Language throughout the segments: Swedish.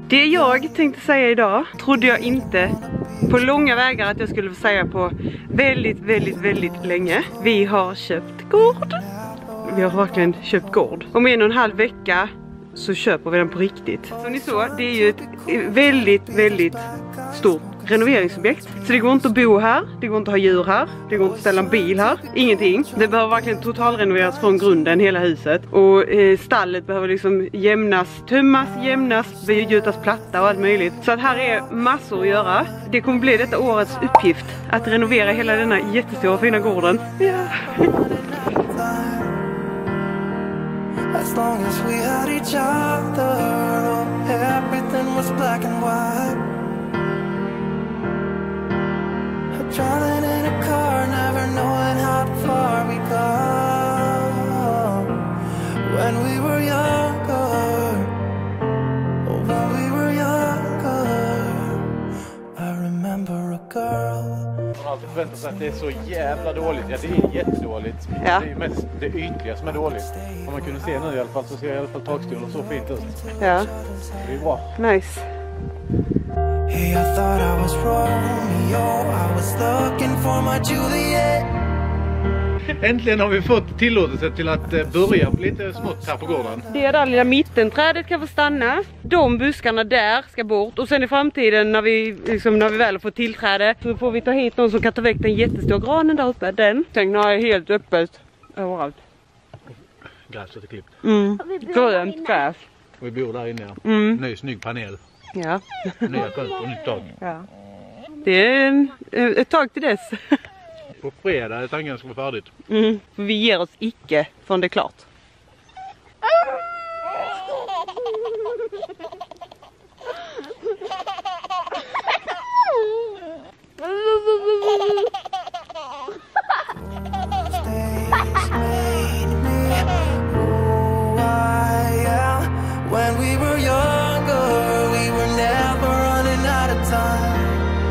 Det jag tänkte säga idag trodde jag inte på långa vägar att jag skulle få säga på väldigt länge. Vi har köpt gård. Vi har verkligen köpt gård. Om 1,5 vecka så köper vi den på riktigt. Som ni såg, det är ju ett väldigt stort renoveringsobjekt. Så det går inte att bo här, det går inte att ha djur här, det går inte att ställa en bil här, ingenting. Det behöver verkligen totalrenoveras från grunden, hela huset. Och stallet behöver liksom tömmas, gjutas platta och allt möjligt. Så att här är massor att göra. Det kommer bli detta årets uppgift, att renovera hela denna jättestora fina gården. Ja. As long as we had each other, everything was black and white. Driving in a car, never knowing how far we go. When we were younger, when we were younger, I remember a girl. Man har alltid förväntat sig att det är så jävla dåligt. Ja, det är jättedåligt. Ja. Det är ju mest det ytliga som är dåligt. Om man kunde se nu i alla fall så ser i alla fall takstolen så fint ut. Ja. Det är bra. Nice. Hey, I thought I was Romeo, I was looking for my Juliet. Äntligen har vi fått tillåtelse till att börja lite smått här på gården. Det där lilla mittenträdet kan få stanna. De buskarna där ska bort. Och sen i framtiden när vi väl har fått tillträde så får vi ta hit någon som kan ta väck den jättestora granen där uppe. Den. Tänk när det är helt öppet överallt. Gräset är klippt. Grönt gräs. Och vi bor där inne. Ny snygg panel. Ja. Nya fönster och nytt tak. Ja. Det är ett tag till dess. På fredag är tanken ska vara färdigt. För vi ger oss icke förrän det är klart. When we were younger, we were never running out of time.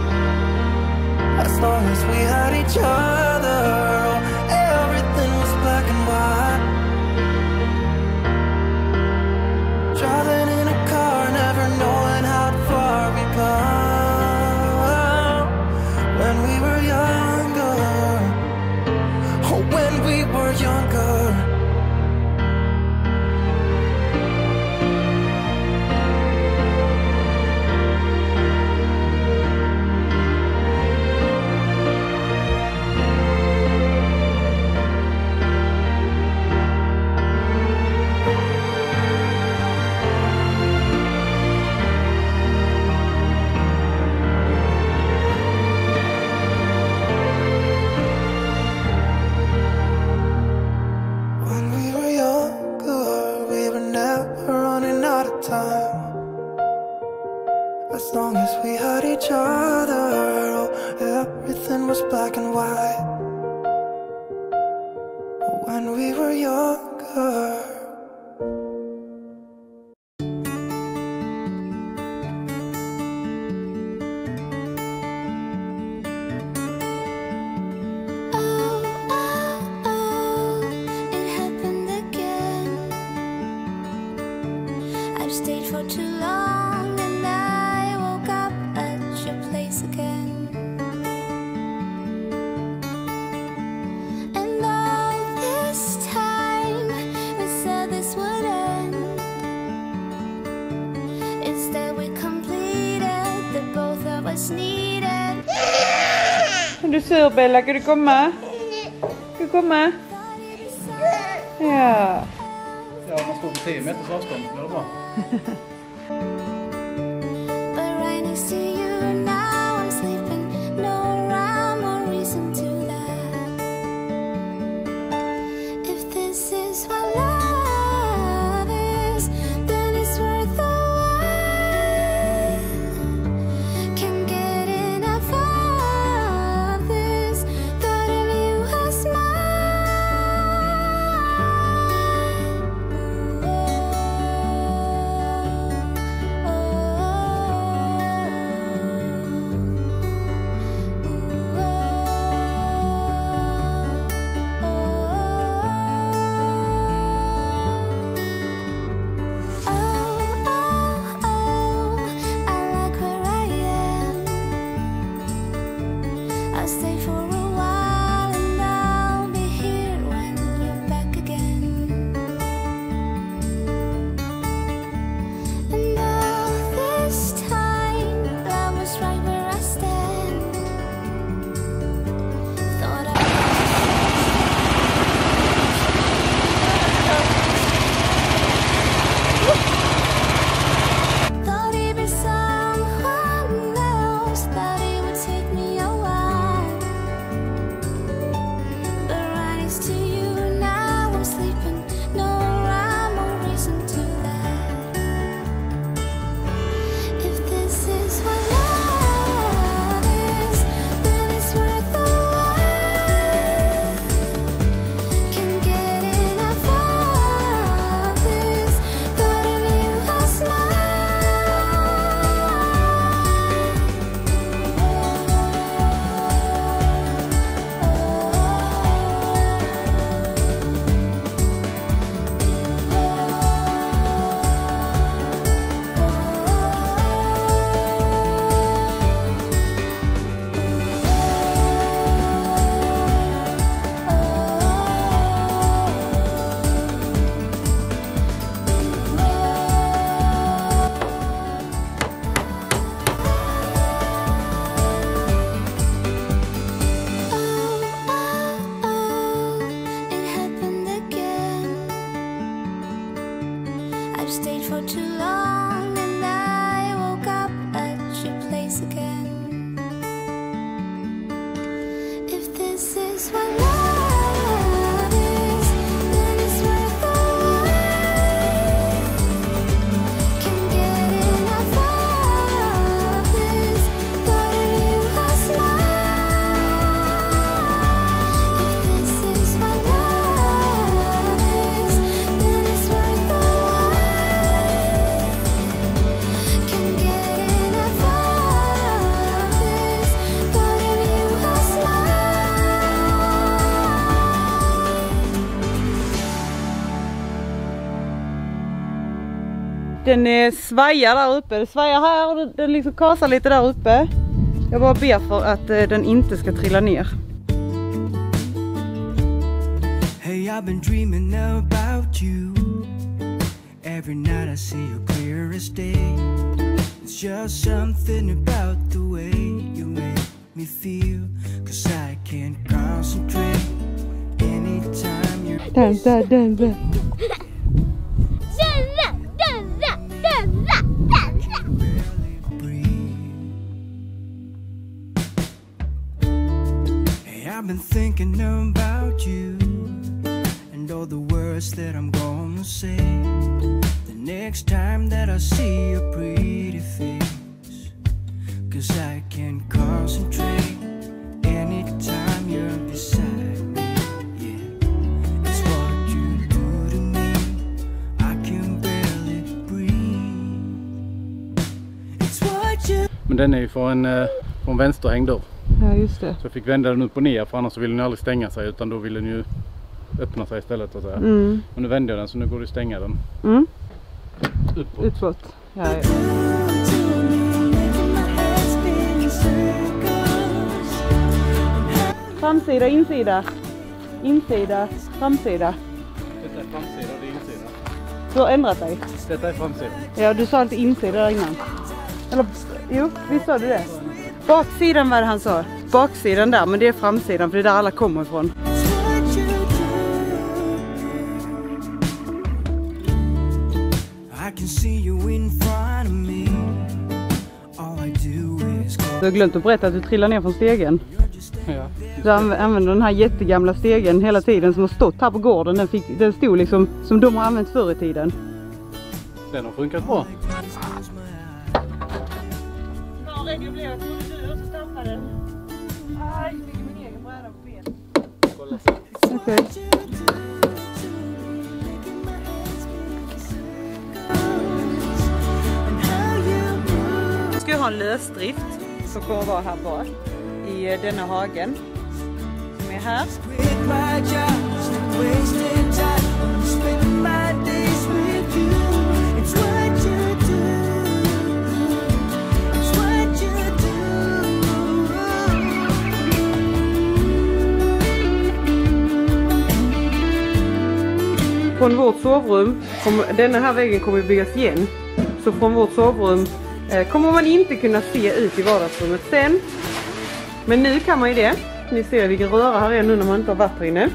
As long as we had each other, everything was black and white. Driving in a car, never knowing how far we go. When we were younger, oh, when we were younger. As long as we had each other, everything was black and white. When we were younger. It happened again. I stayed for too long and I woke up at your place again. And all this time we said this would end. Instead we completed the both of us needed. Du sur Bella, kan du komma? Kan du komma? Ja. Ja, man står på 10 meters avstånd, så blir det bra. But right next to you now I'm sleeping. No rhyme or reason to that. If this is what love is, then it's worth the while. Can't get enough of this. Thought of you as mine. I'll stay for a while and I'll be here when you're back again. And all this time, love was right where I stand. Thought Thought he'd be someone else, but it would take me a while. But right next to you now I'm sleeping. No rhyme or reason to that. If this is what love is, then it's worth the wait. Can't get enough of this. Thought of you last it happened again. I've stayed for too long and I woke up at your place again. If this is what love is, then it's worth the wait. Can't get enough of this. Thought of you last night. If this is what love is, then it's worth the wait. Can't get enough of this. Thought of you last night. Den svajar där uppe. Det svajar här och den liksom kasar lite där uppe. Jag bara ber för att den inte ska trilla ner. Hey, I've been dreaming about you. Every night I see you clear as day. It's just something about the way you make me feel. 'Cause I can't concentrate anytime you're Dansa. breathe. Hey, I've been thinking about you and all the words that I'm gonna say the next time that I see your pretty face. 'Cause I can't concentrate anytime you're beside me. Yeah, it's what you do to me. I can barely breathe. It's what you. Men den är ju från vänsterhäng dörr. Ja, just det. Så jag fick vända den upp och ner, för annars så vill den ju aldrig stänga sig, utan då vill den ju öppna sig istället. Och så här. Men nu vände jag den, så nu går det att stänga den. Uppåt. Utåt. Ja. Framsida, insida. Insida, framsida. Detta är framsida och det är insida. Du har ändrat dig. Detta är framsida. Ja, du sa inte insida där innan. Eller, jo, visst sa du det? Baksidan var det han sa. Baksidan där, men det är framsidan, för det är där alla kommer ifrån. Du har glömt att berätta att du trillar ner från stegen. Ja. Du använder den här jättegamla stegen hela tiden som har stått här på gården. Den stod liksom som de har använt förr i tiden. Den har funkat bra. Jag blev att du och så stampade den. Aj, jag fick min egen bräda på ben. Kolla. Okej. Ska jag ha en lösdrift som kommer vara här bak i denna hagen som är här. från vårt sovrum, denna här väggen kommer byggas igen. Så från vårt sovrum kommer man inte kunna se ut i vardagsrummet sen. Men nu kan man ju det. Ni ser vilken röra här är nu när man inte har varit här inne.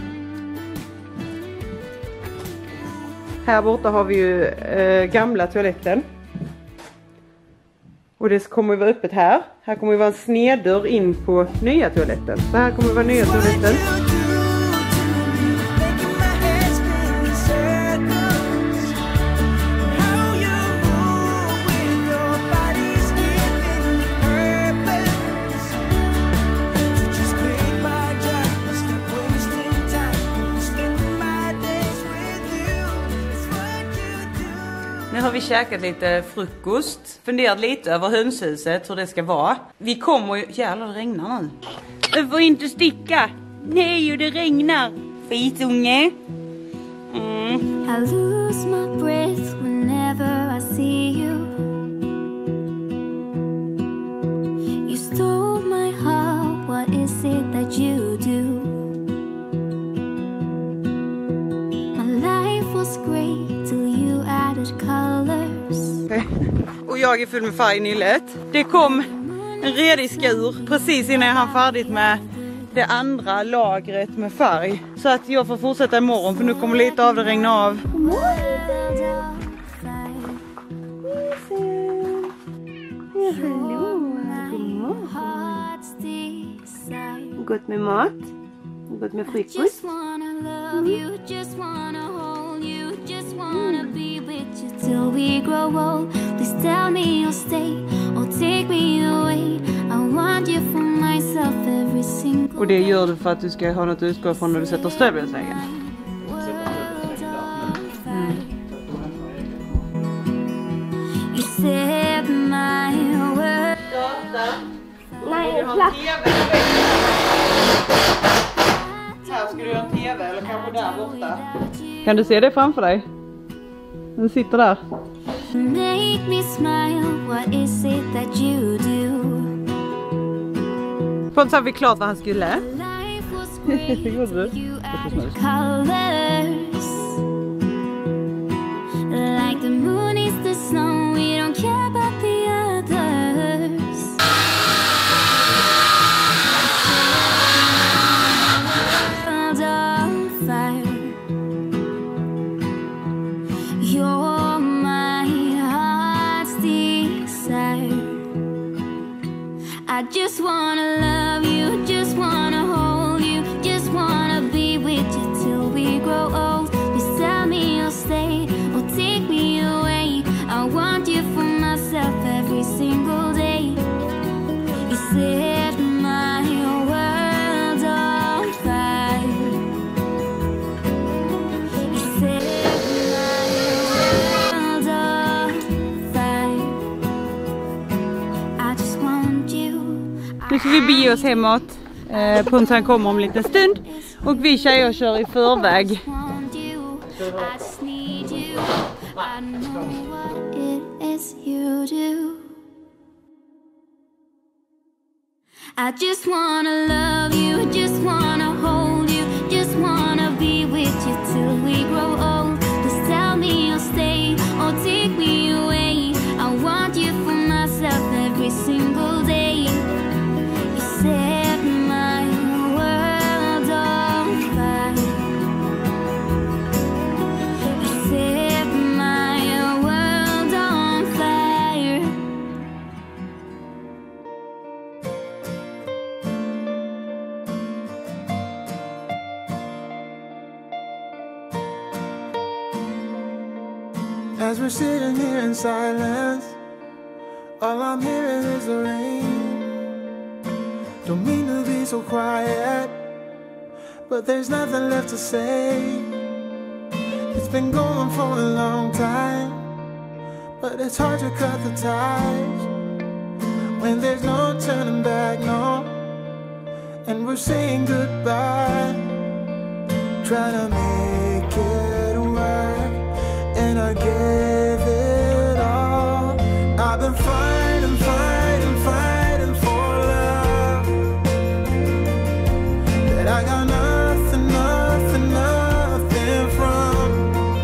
Här borta har vi ju gamla toaletten. Och det kommer vara öppet här. Här kommer det vara en sneddörr in på nya toaletten. Så här kommer det vara nya toaletten. Nu har vi käkat lite frukost, funderat lite över hönshuset, hur det ska vara. Vi kommer ju... Jävlar, det regnar nu. Du får inte sticka. Nej, det regnar. Fitunge. I lose my breath whenever I see you. You stole my heart, what is it that you do? My life was great till you added colors. Och jag är full med färg i nyllet. Det kom en redig skur precis innan jag hann färdigt med det andra lagret med färg. Så att jag får fortsätta imorgon för nu kommer lite av det regna av. Gott med mat. Gott med frukost. Just wanna love you, just wanna hold you, just wanna be with you till we grow old. Please tell me you'll stay or take me away. I want you for myself every single. Och det gör du för att du ska ha något att utgå från när du sätter stövelsägen. You said my word. Nej, en plats. Här ska du ha en tv eller kanske där borta. Kan du se det framför dig? Den sitter där. Make me smile, what is it that you do? Pontus har vi klart vad han skulle. Life was great Gjorde du? till you added colors. Like the moon is the snow, we don't care about the others. World on fire. You're my heart's desire. I just wanna love you, just wanna hold you, just wanna be with you till we grow old. Please tell me you'll stay or take me away. I want you for myself every single day. You set my world on fire. You set my world on fire. I just want you. Nu ska vi bege oss hemåt. Pontus kommer om en liten stund. Och vi tjejer kör i förväg. Want you, I just need you. I know what it is you do. I just wanna love you, just wanna hold you, just wanna be with you till we grow old. Just tell me you'll stay or take me away. I want you for myself every single day. You set my world on fire. You set my world on fire. As we're sitting here in silence, all I'm hearing is the rain. Don't mean to be so quiet, but there's nothing left to say. It's been going for a long time, but it's hard to cut the ties when there's no turning back, no. And we're saying goodbye, trying to make it work, and I gave it all. I've been fighting, fighting, fighting for love, but I got nothing, nothing, nothing from.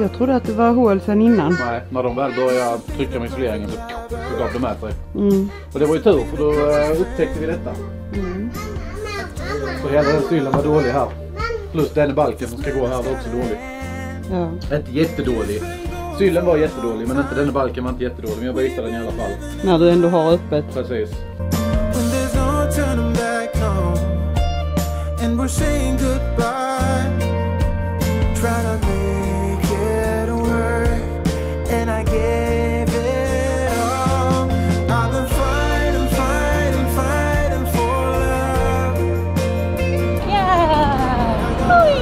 Jag trodde att det var hål sedan innan. Nej, när de väl började trycka med isoleringen så gav det med sig. Mm. Och det var ju tur, för då upptäckte vi detta. Mm. Så hela den stylen var dålig här. Plus den balken som ska gå här var också dålig. Ja. Inte jättedålig. Stylen var jättedålig, men inte den balken var inte jättedålig. Men jag visade den i alla fall. När du ändå har öppet. Precis. When there's no turning back, no, and we're saying goodbye. Try to make it work, and I gave it all. I've been fighting, fighting, fighting for love. Yeah! Oj!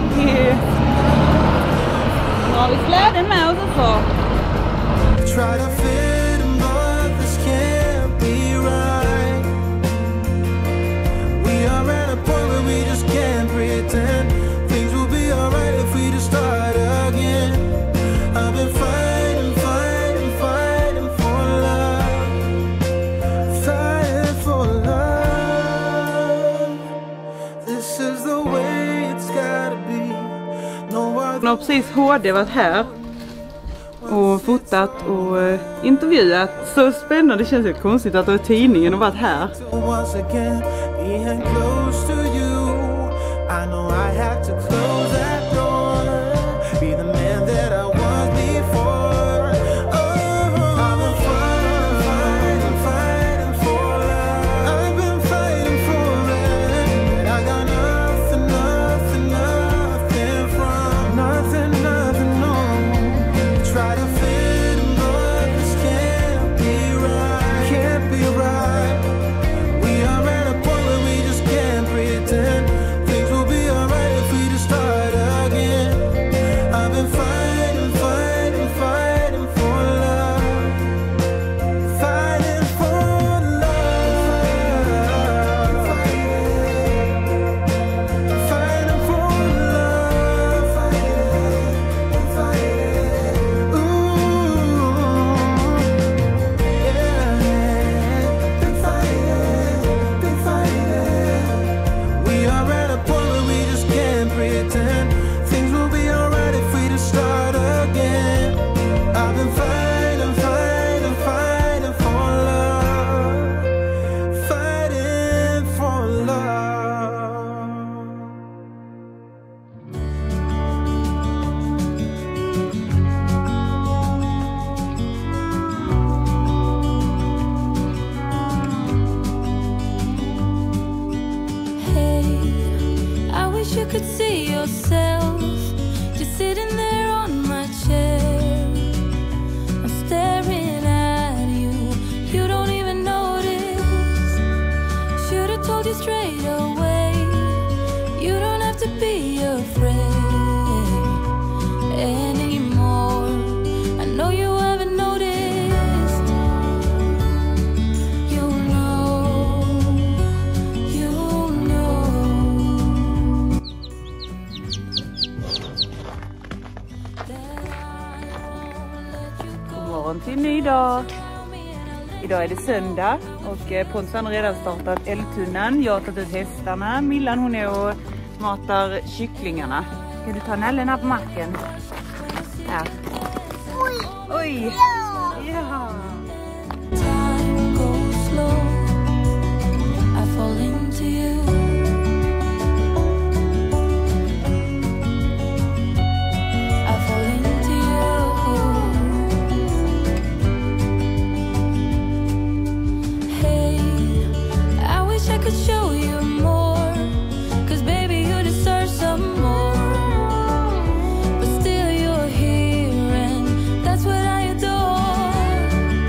Nu har vi släden med oss också. Try to fit in, but this can't be right. We are at a point where we just can't pretend things will be alright if we just start again. I've been fighting, fighting, fighting for love. Fighting for love. This is the way it's gotta be. No other. Nu har precis HD varit här och fotat och intervjuat. Så spännande, det känns helt konstigt att det var tidningen och varit här. Once again, being close to you. I know I have to close that door. Be the man that I was before. Oh, I've been fighting, fighting, fighting for love. I've been fighting for it. I got nothing, nothing, nothing from. Nothing, nothing, no. Try to fit in, but this can't be right. Can't be right. We are at a point where we just can't pretend things will be alright if we just start again. I've been fighting, fighting, fighting for love. Fighting for love. Fighting for love. Fighting. Ooh. Yeah. Been fighting. We are at a point where we just can't pretend things will be alright if we just start again. I've been fighting, fighting, fighting for love. Fighting for love. Hey, I wish you could see yourself just sitting there on my chair. I'm staring at you, you don't even notice. Should have told you straight away. You don't have to be afraid anymore. I know you haven't noticed. You know, you know that I won't let you go. God morgon till ny dag. Idag är det söndag och Pontus har redan startat eldtunnan. Jag har tagit ut hästarna. Millan hon är och matar kycklingarna. Kan du ta nällen här på marken? Här. Oj! Ja! Time goes slow. I fall into you. I fall into you. Hey, I wish I could show you more. 'Cause baby you deserve some more. But still you're here and that's what I adore.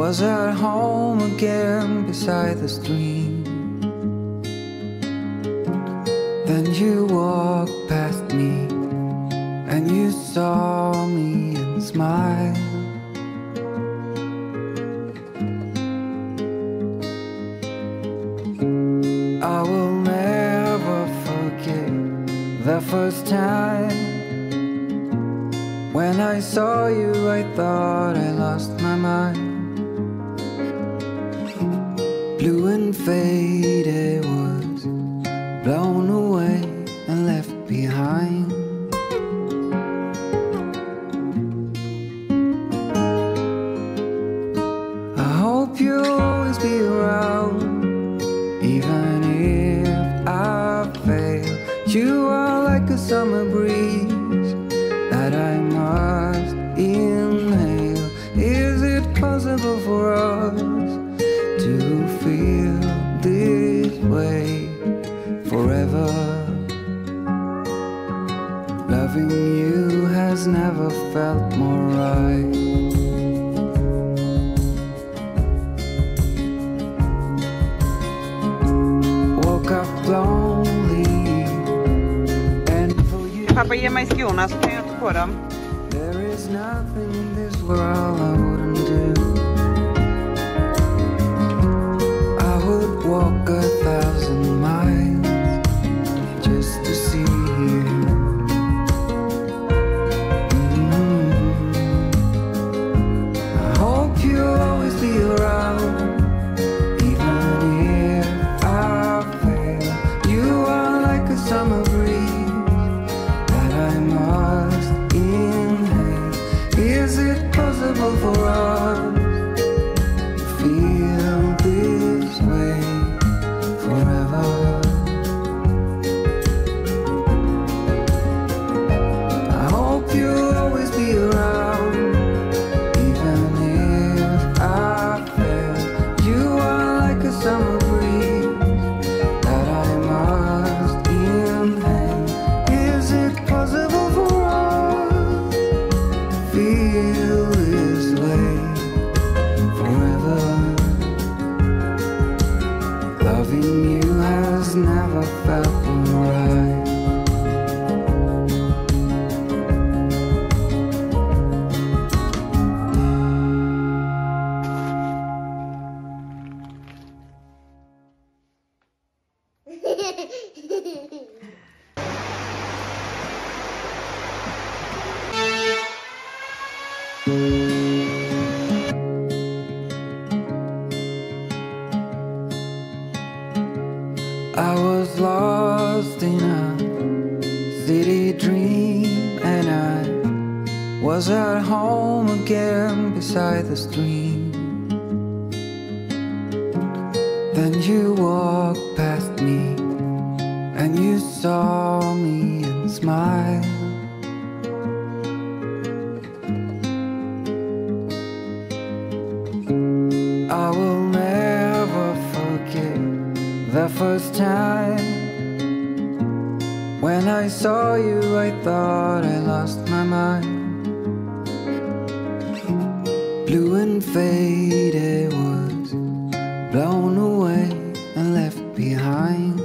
was at home again beside the stream. Then you walked past me and you saw me and smiled. I will never forget the first time when I saw you. I thought I lost my mind. Blue and faded was blown away and left behind. I hope you'll always be around, even if I fail. You are like a summer breeze that I must inhale. Is it possible for us to feel this way forever? Loving you has never felt more right. Woke up lonely and for you Pappa, ge mig skorna så kan jag ta på dem. there is nothing in this world I wouldn't do. I would walk 1,000 miles just to see you. I hope you'll always be around, even if I fail. You are like a summer breeze that I must inhale. Is it possible for us to feel this way forever? I hope you'll always be around, even if I fail. You are like a summer breeze that I must inhale. Is it possible for us to feel this way forever? Loving you has never felt right. I was lost in a city dream, and I was at home again beside the stream. Then you walked past me and you saw me and smiled. I will never forget the first time when I saw you. I thought I lost my mind. Blue and faded was blown away and left behind.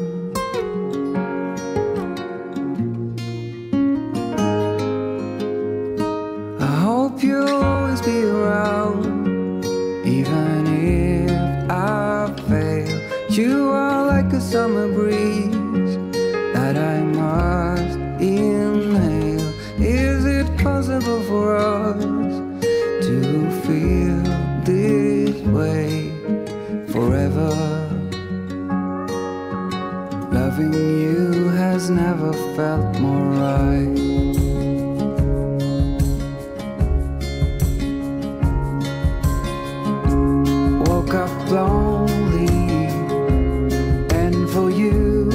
I hope you'll always be around, even if I fail. You are like a summer breeze that I must inhale. Is it possible for us to feel this way forever? Loving you has never felt more right. Woke up lonely, and for you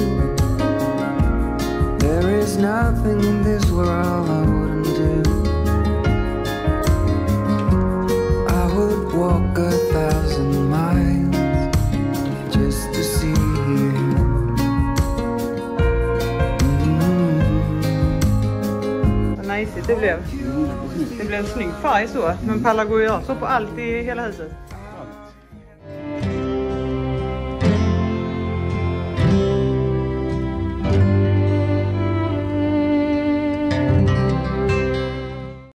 there is nothing in this world I wouldn't do. I would walk 1,000 miles just to see you. Vad nice det blev. Det blev en snygg färg så, men Palla går ju så på allt i hela huset.